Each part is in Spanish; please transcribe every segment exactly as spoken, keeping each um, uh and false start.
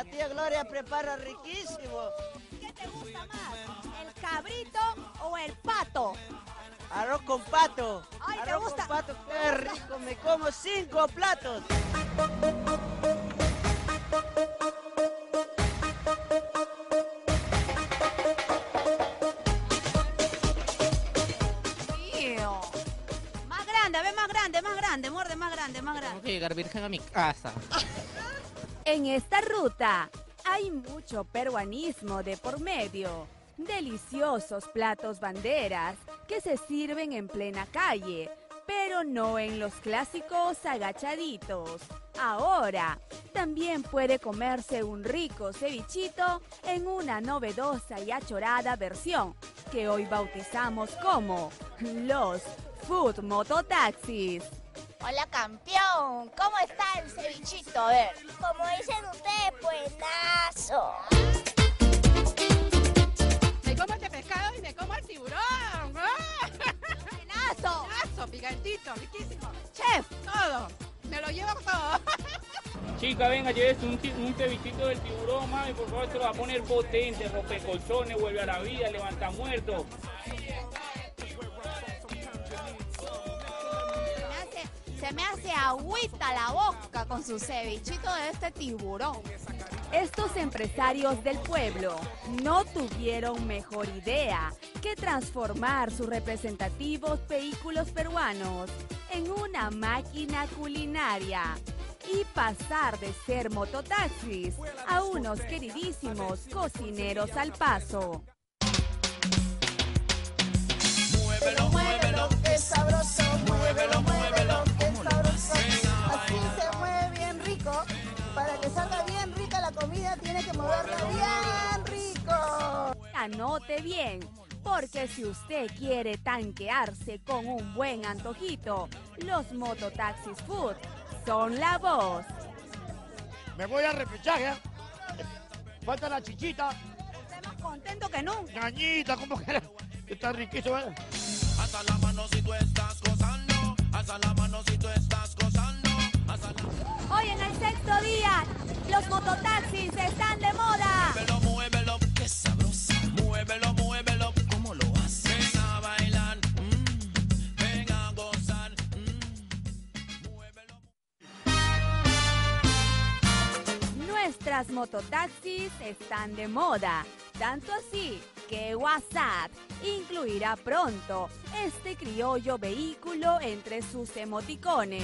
tía Gloria prepara riquísimo. ¿Qué te gusta más, el cabrito o el pato? Arroz con pato. Ay, ¿te Arroz gusta? con pato, qué rico, me como cinco platos. Mío. Más grande, a ver, más grande, más grande, muerde más grande, más grande. Tengo que llegar virgen a mi casa. En esta ruta hay mucho peruanismo de por medio. Deliciosos platos banderas que se sirven en plena calle, pero no en los clásicos agachaditos. Ahora, también puede comerse un rico cevichito en una novedosa y achorada versión que hoy bautizamos como los Food Mototaxis. Hola campeón, ¿cómo está el cevichito? A ver. Como dicen ustedes, buenazo. Me como este pescado y me como el tiburón. ¡Buenazo! Buenazo, picantito, riquísimo. ¡Chef! Todo, me lo llevo todo. Chica, venga, llévese un, un cevichito del tiburón, mami, por favor, se lo va a poner potente, rompe colchones, vuelve a la vida, levanta muertos. Se me hace agüita la boca con su cevichito de este tiburón. Estos empresarios del pueblo no tuvieron mejor idea que transformar sus representativos vehículos peruanos en una máquina culinaria y pasar de ser mototaxis a unos queridísimos cocineros al paso. Muévelo, muévelo, qué sabroso, muévelo, muévelo, qué sabroso. Así se mueve bien rico. Para que salga bien rica la comida tiene que moverla bien rico. Anote bien, porque si usted quiere tanquearse con un buen antojito, los mototaxis food son la voz. Me voy a repechaje. Falta la chichita. Estoy más contento que nunca. Ñañita, ¿cómo que está riquísimo? ¿Eh? Alza la mano si tú estás gozando. Alza la mano si tú estás gozando. Alza la... Hoy en el sexto día, los mototaxis están de moda. Muévelo, muévelo, qué sabrosa. Muévelo, muévelo, ¿cómo lo haces? Ven a bailar, mmm, ven a gozar, mmm, muévelo. Nuestras mototaxis están de moda, tanto así que WhatsApp incluirá pronto este criollo vehículo entre sus emoticones.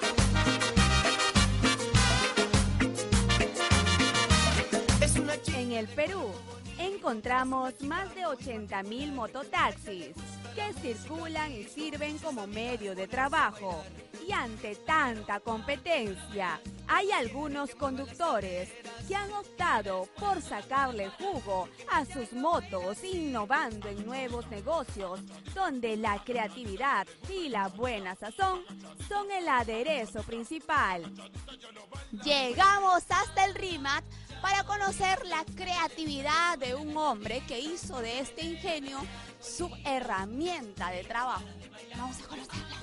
En el Perú encontramos más de ochenta mil mototaxis que circulan y sirven como medio de trabajo. Y ante tanta competencia, hay algunos conductores que han optado por sacarle jugo a sus motos, innovando en nuevos negocios, donde la creatividad y la buena sazón son el aderezo principal. Llegamos hasta el RIMAC para conocer la creatividad de un hombre que hizo de este ingenio su herramienta de trabajo. Vamos a conocerla.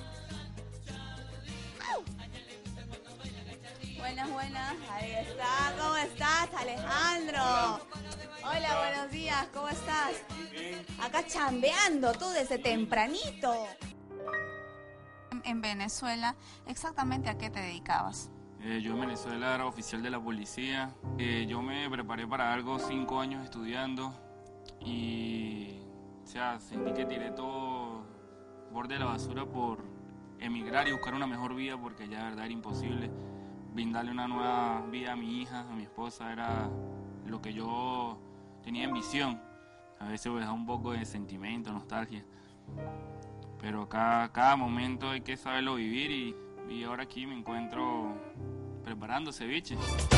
¡Au! Buenas, buenas. Ahí está. ¿Cómo estás, Alejandro? Hola, buenos días. ¿Cómo estás? Acá chambeando tú desde tempranito. En Venezuela, ¿exactamente a qué te dedicabas? Eh, yo en Venezuela era oficial de la policía. Eh, yo me preparé para algo cinco años estudiando y, o sea, sentí que tiré todo borde de la basura por emigrar y buscar una mejor vida, porque ya de verdad era imposible. Brindarle una nueva vida a mi hija, a mi esposa, era lo que yo tenía en visión. A veces me da un poco de sentimiento, nostalgia, pero cada, cada momento hay que saberlo vivir y, y ahora aquí me encuentro preparando ceviche.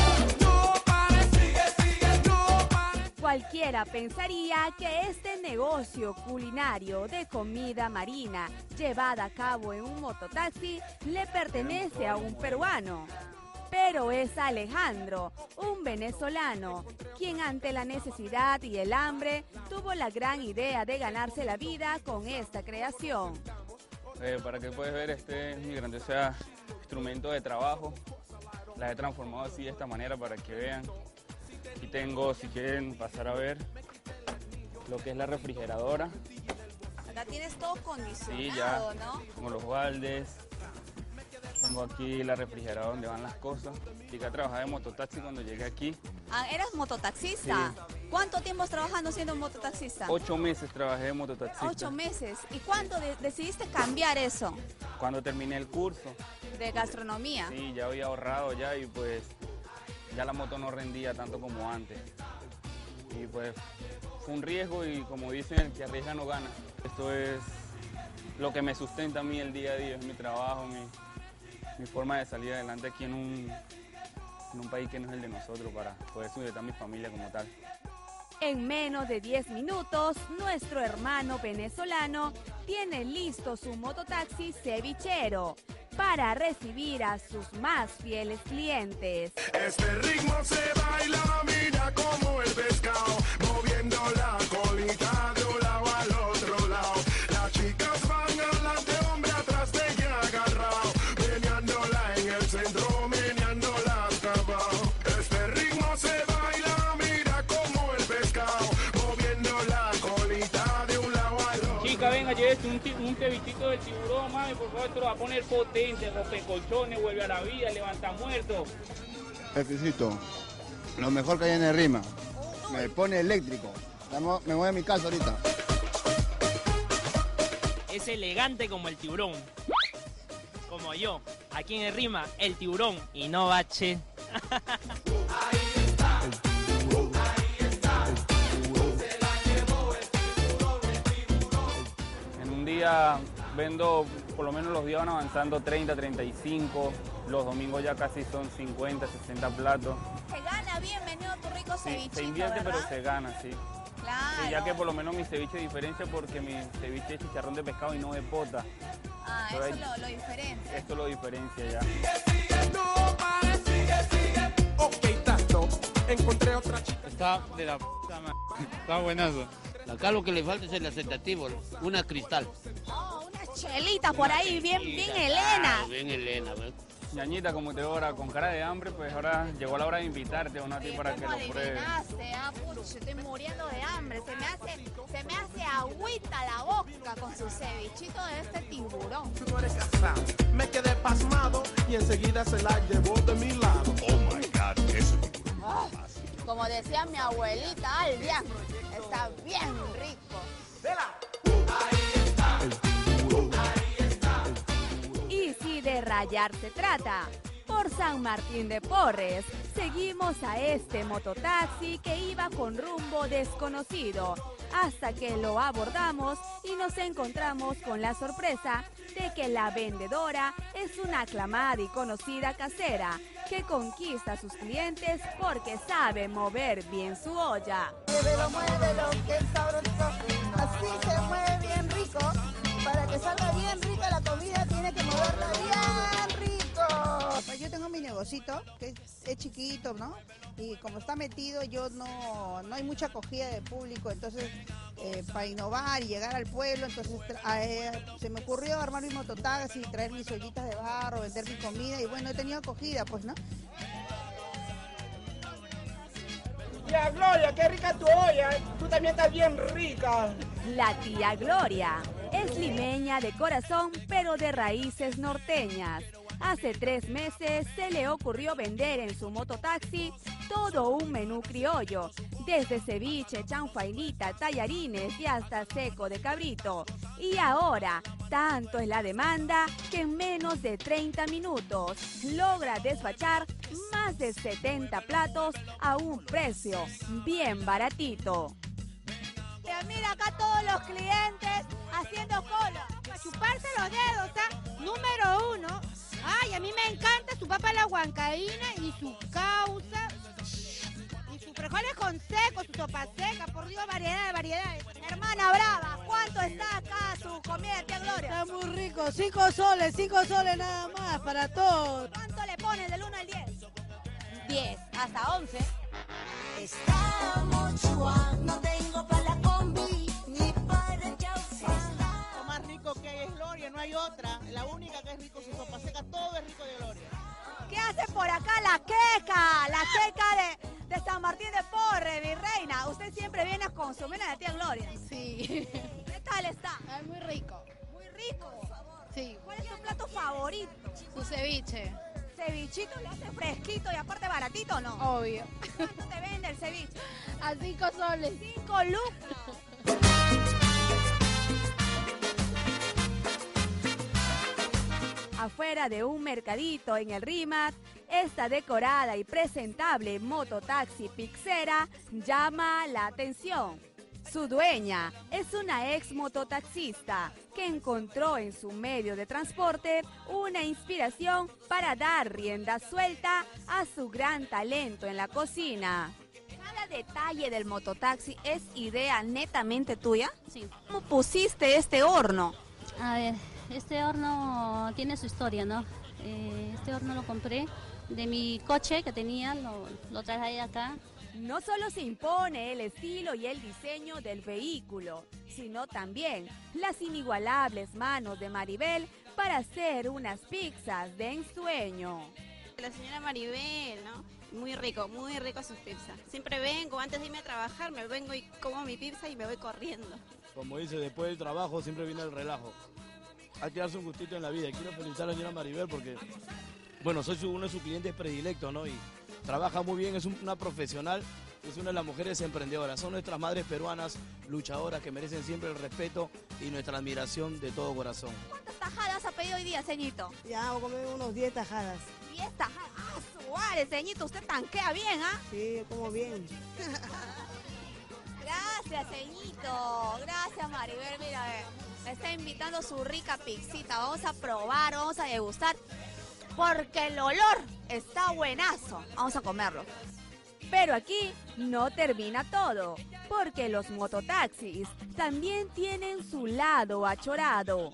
Cualquiera pensaría que este negocio culinario de comida marina llevada a cabo en un mototaxi le pertenece a un peruano. Pero es Alejandro, un venezolano, quien ante la necesidad y el hambre tuvo la gran idea de ganarse la vida con esta creación. Eh, para que puedes ver, este es mi grandioso instrumento de trabajo. La he transformado así de esta manera para que vean. Aquí tengo, si quieren pasar a ver, lo que es la refrigeradora. Acá tienes todo condicionado, Sí, ya, ¿no? como los baldes. Tengo aquí la refrigeradora donde van las cosas. Llegué a trabajar de mototaxi cuando llegué aquí. Ah, ¿eras mototaxista? Sí. ¿Cuánto tiempo estás trabajando siendo mototaxista? Ocho meses trabajé de mototaxista. Ocho meses. ¿Y cuándo de- decidiste cambiar eso Cuando terminé el curso, de gastronomía? sí, ya había ahorrado ya y pues ya la moto no rendía tanto como antes. Y pues fue un riesgo y como dicen, el que arriesga no gana. Esto es lo que me sustenta a mí el día a día, es mi trabajo, mi, mi forma de salir adelante aquí en un, en un país que no es el de nosotros para poder sustentar a mi familia como tal. En menos de diez minutos, nuestro hermano venezolano tiene listo su mototaxi cevichero para recibir a sus más fieles clientes. Este ritmo se baila, mira como el pescado, moviendo la colita de un lado al otro lado. Las chicas van adelante, hombre atrás de ella agarrado, meneándola en el centro, meneándola hasta abajo. Este ritmo se baila, mira como el pescado, moviendo la colita de un lado al otro. Chica, venga, llévese un, ti- un cevichito del tiburón, mami, por favor, esto lo va a poner potente, rompe colchones, vuelve a la vida, levanta muertos. Exquisito. Lo mejor que hay en el Rima. Me pone eléctrico. Vamos- Me voy a mi casa ahorita. Es elegante como el tiburón. Como yo, aquí en el Rima, el tiburón y no bache. En un día vendo, por lo menos los días van avanzando treinta, treinta y cinco, los domingos ya casi son cincuenta, sesenta platos. Se gana bien, venido tu rico Sí, cevichito, se invierte ¿verdad? pero se gana, sí. Claro. Sí, ya que por lo menos mi ceviche diferencia porque mi ceviche es chicharrón de pescado y no de pota. Ah, Pero eso hay- lo, lo diferente. Esto lo diferencia ya. Encontré otra chica. Está de la puta madre. Está buenazo. Acá lo que le falta es el asentativo, una cristal. Oh, unas chelitas por ahí, bien, bien Ah, Elena. bien Elena, ¿ves? Ñañita, como te veo ahora con cara de hambre, pues ahora llegó la hora de invitarte a una ti para que ¿Cómo lo pruebes. adivinaste? Ah, pucha, estoy muriendo de hambre. Se me hace, se me hace agüita la boca con su cevichito de este tiburón. Me quedé pasmado y enseguida se la llevó de mi lado. Oh my God, ese tiburón. Ah, como decía mi abuelita Albia, está bien rico. Y si de rayar se trata, por San Martín de Porres, seguimos a este mototaxi que iba con rumbo desconocido, hasta que lo abordamos y nos encontramos con la sorpresa de que la vendedora es una aclamada y conocida casera que conquista a sus clientes porque sabe mover bien su olla. Muévelo, muévelo, que es sabroso. Así se mueve bien rico. Para que salga bien rica la comida tiene que moverla bien rico. Pues yo tengo mi negocito, que es, es chiquito, ¿no? Y como está metido, yo no, no hay mucha acogida de público, entonces eh, para innovar y llegar al pueblo, entonces tra- eh, se me ocurrió armar mi mototaxi, traer mis ollitas de barro, vender mi comida y bueno, he tenido acogida, pues, ¿no? Ya, Gloria, qué rica tu olla. Tú también estás bien rica. La tía Gloria es limeña de corazón, pero de raíces norteñas. Hace tres meses se le ocurrió vender en su mototaxi todo un menú criollo, desde ceviche, chanfainita, tallarines y hasta seco de cabrito. Y ahora, tanto es la demanda que en menos de treinta minutos logra despachar más de setenta platos a un precio bien baratito. Pero mira acá todos los clientes haciendo cola. Para chuparse los dedos, ¿ah? Número uno. Ay, a mí me encanta su papa a la huancaína y su causa. Y sus frijoles con seco, su sopa seca, por Dios, variedad de variedades. Hermana Brava, ¿cuánto está acá su comida de tía Gloria? Está muy rico, cinco soles, cinco soles nada más para todos. ¿Cuánto le ponen del uno al diez? diez, hasta once. Estamos chua, no tengo para la combi ni para el chaufa. Lo más rico que hay es Gloria, no hay otra. La única que es rico es su sopa seca, todo es rico de Gloria. ¿Qué hace por acá la queca? La queca de, de San Martín de Porres, mi reina. Usted siempre viene a consumir a la tía Gloria. Sí. ¿Qué tal está? Es muy rico. Muy rico. Sí. ¿Cuál es tu plato favorito? Su ceviche. ¿Cevichito le hace fresquito y aparte baratito o no? Obvio. ¿Cuánto te vende el ceviche? A cinco soles. Cinco lucas. Afuera de un mercadito en el Rímac, esta decorada y presentable mototaxi pixera llama la atención. Su dueña es una ex mototaxista que encontró en su medio de transporte una inspiración para dar rienda suelta a su gran talento en la cocina. ¿Cada detalle del mototaxi es idea netamente tuya? Sí. ¿Cómo pusiste este horno? A ver, este horno tiene su historia, ¿no? Eh, este horno lo compré de mi coche que tenía, lo, lo traje acá. No solo se impone el estilo y el diseño del vehículo, sino también las inigualables manos de Maribel para hacer unas pizzas de ensueño. La señora Maribel, ¿no? Muy rico, muy rico sus pizzas. Siempre vengo, antes de irme a trabajar, me vengo y como mi pizza y me voy corriendo. Como dice, después del trabajo siempre viene el relajo. Hay que darse un gustito en la vida. Y quiero felicitar a la señora Maribel porque, bueno, soy su, uno de sus clientes predilectos, ¿no? Y trabaja muy bien, es una profesional, es una de las mujeres emprendedoras. Son nuestras madres peruanas, luchadoras, que merecen siempre el respeto y nuestra admiración de todo corazón. ¿Cuántas tajadas ha pedido hoy día, ceñito? Ya, voy a comer unos diez tajadas. diez tajadas. ¡Ah, suárez, ceñito! Usted tanquea bien, ¿ah? Sí, como bien. Gracias, ceñito. Gracias, Maribel. Mira, eh, me está invitando su rica pizzita. Vamos a probar, vamos a degustar. Porque el olor está buenazo. Vamos a comerlo. Pero aquí no termina todo, porque los mototaxis también tienen su lado achorado.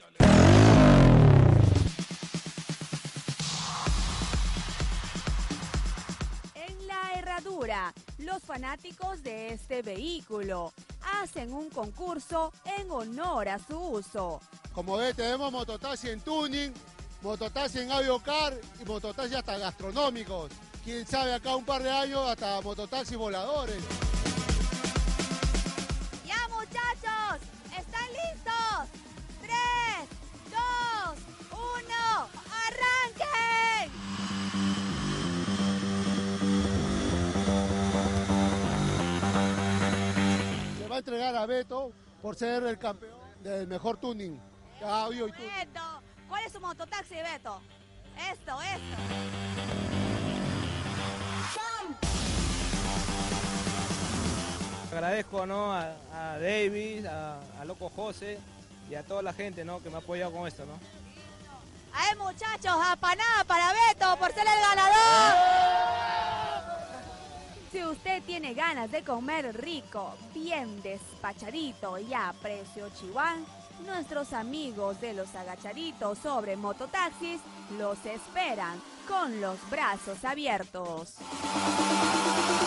En la Herradura, los fanáticos de este vehículo hacen un concurso en honor a su uso. Como ves, tenemos mototaxi en tuning, mototaxi en aviocar y mototaxi hasta gastronómicos. Quién sabe, acá un par de años hasta mototaxi voladores. ¡Ya, muchachos! ¿Están listos? ¡Tres, dos, uno! ¡Arranquen! Se va a entregar a Beto por ser el campeón del mejor tuning. Audio y tuning. Beto, ¿cuál es su mototaxi, Beto? Esto, esto. Agradezco, ¿no? a, a David, a, a Loco José y a toda la gente, ¿no? que me ha apoyado con esto, ¿no? ¡Ay, muchachos! ¡Apanada para Beto por ser el ganador! Si usted tiene ganas de comer rico, bien despachadito y a precio chihuán, nuestros amigos de los agachaditos sobre mototaxis los esperan con los brazos abiertos.